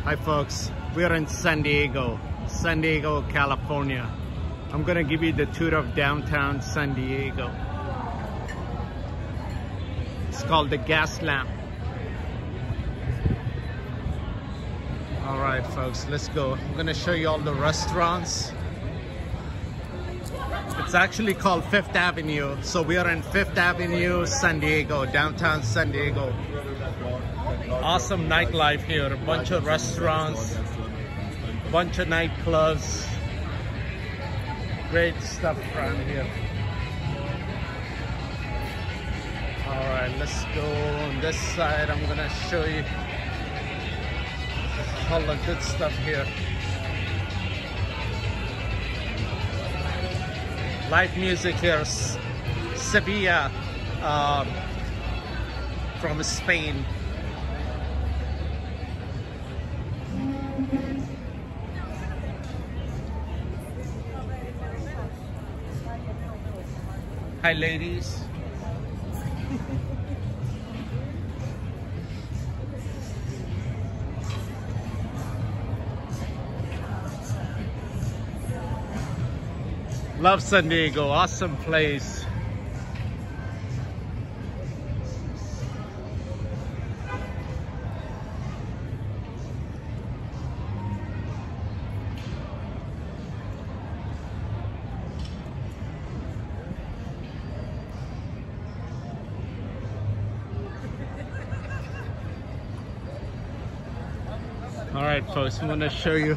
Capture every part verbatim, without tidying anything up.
Hi folks, we are in San Diego, San Diego, California. I'm gonna give you the tour of downtown San Diego. It's called the Gas Lamp. All right folks, let's go. I'm gonna show you all the restaurants. It's actually called Fifth Avenue. So we are in Fifth Avenue, San Diego, downtown San Diego. Awesome nightlife here, a bunch of restaurants, bunch of nightclubs. Great stuff around here. All right, let's go on this side. I'm gonna show you all the good stuff here. Live music here, Sevilla, um, from Spain. Hi ladies. Love San Diego, awesome place. All right, folks, I'm gonna show you.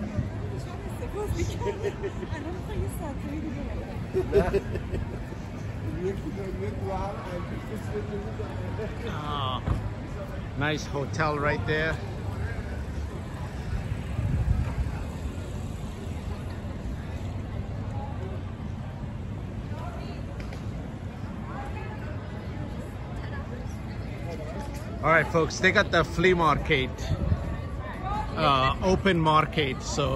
Oh, nice hotel right there. All right, folks, they got the flea market, uh, open market, so.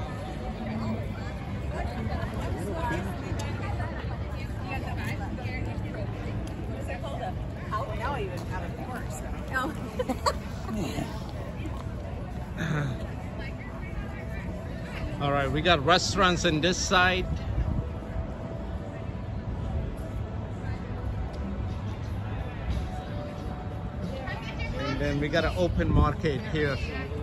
All right, we got restaurants on this side. And then we got an open market here.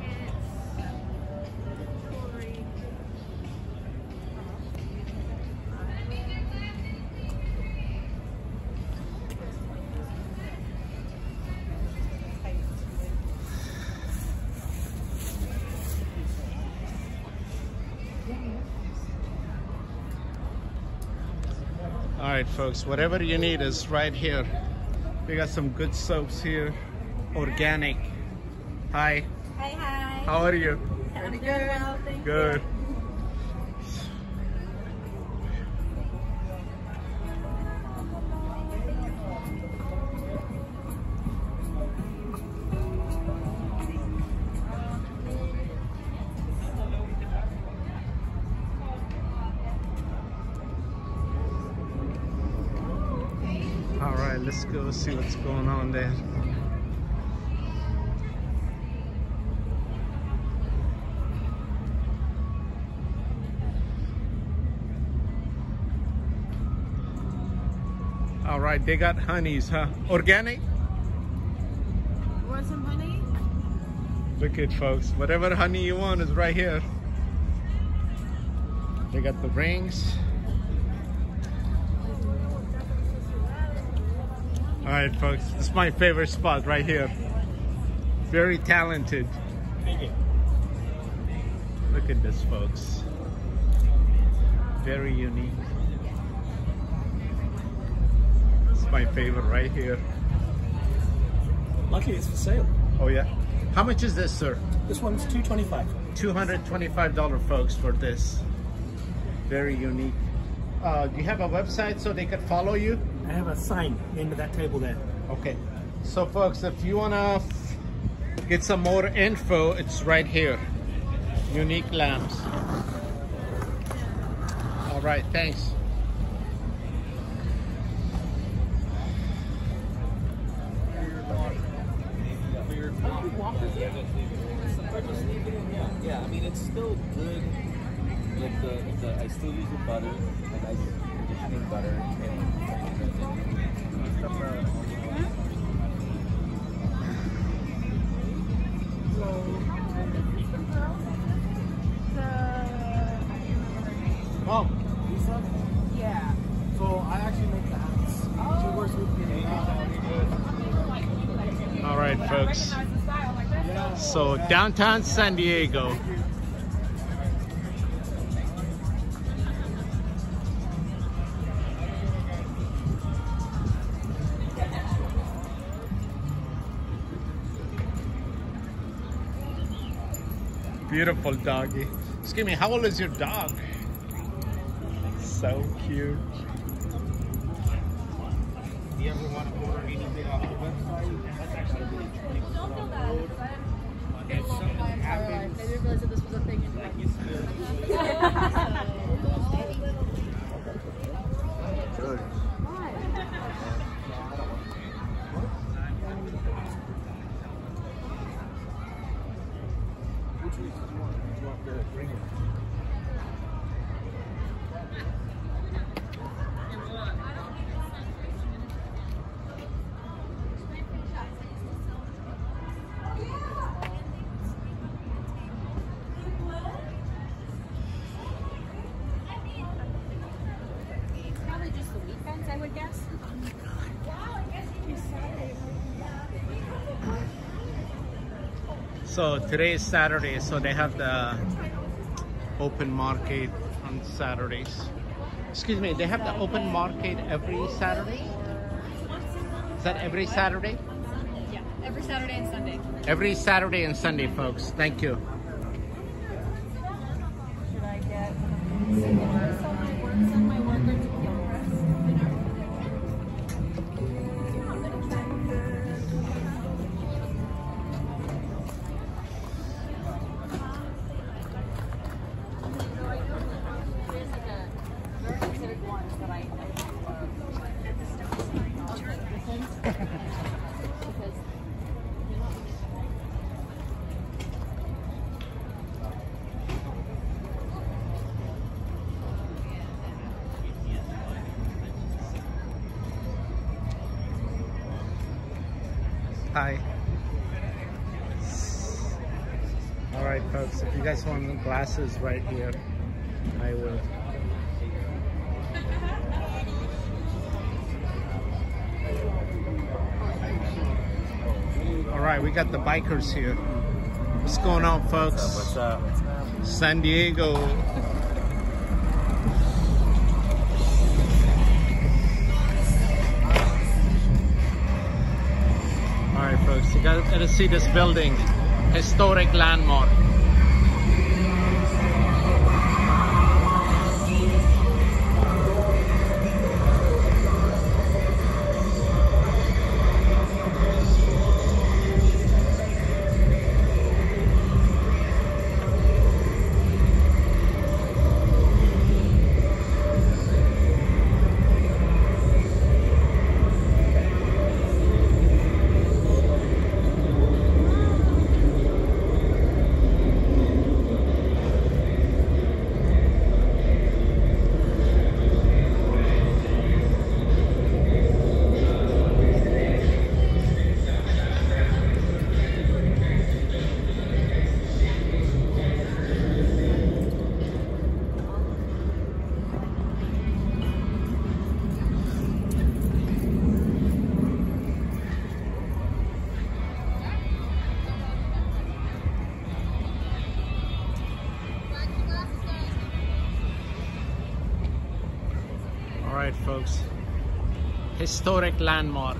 All right, folks, whatever you need is right here. We got some good soaps here, organic. Hi. Hi, hi. How are you? I'm good. Well, thank Good. you. All right, let's go see what's going on there. All right, they got honeys, huh? Organic? Want some honey? Look at folks, whatever honey you want is right here. They got the rings. All right, folks, this is my favorite spot right here. Very talented. Look at this, folks. Very unique. It's my favorite right here. Lucky it's for sale. Oh yeah. How much is this, sir? This one's two twenty-five. two hundred twenty-five dollars, folks, for this. Very unique. Uh, do you have a website so they could follow you? I have a sign into that table there. Okay. So, folks, if you want to get some more info, it's right here. Unique lamps. All right, thanks. Yeah, I mean it's still good. Like the, the I still use the butter, like I conditioning butter and stuff. Oh, Lisa? Yeah. So I actually make the hats. She works with me. All right, folks. So downtown San Diego. Beautiful doggy. Excuse me, how old is your dog? So cute. Do you ever want to order anything off the website? That's actually really twenty percent off the road. If something happens, I didn't realize that this was a thing in like you spill. Good. Which week do you want? Do you want the bring it? Probably just the weekends, I would guess. So today is Saturday, so they have the open market on Saturdays. Excuse me, they have the open market every Saturday? Is that every Saturday? Yeah, every Saturday and Sunday. Every Saturday and Sunday, folks. Thank you. Should I get works on my works on my worker to kill press? Hi. All right, folks, if you guys want glasses right here, I will. All right, we got the bikers here. What's going on, folks? What's up? San Diego. All right, folks, you got to see this building, historic landmark. All right, folks, historic landmark.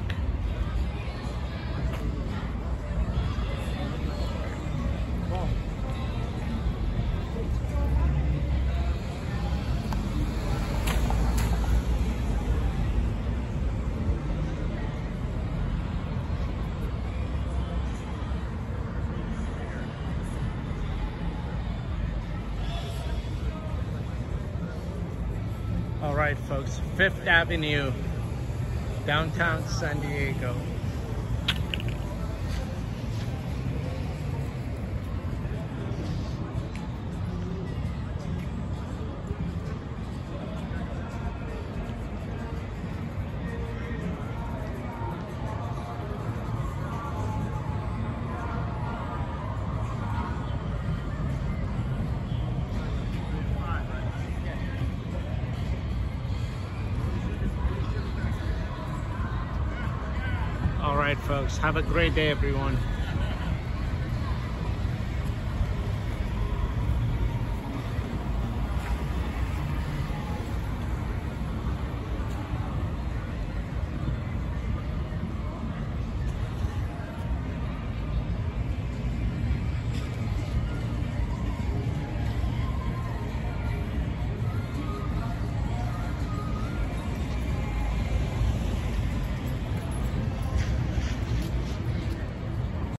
All right, folks, Fifth Avenue, downtown San Diego. right, folks. Have a great day, everyone.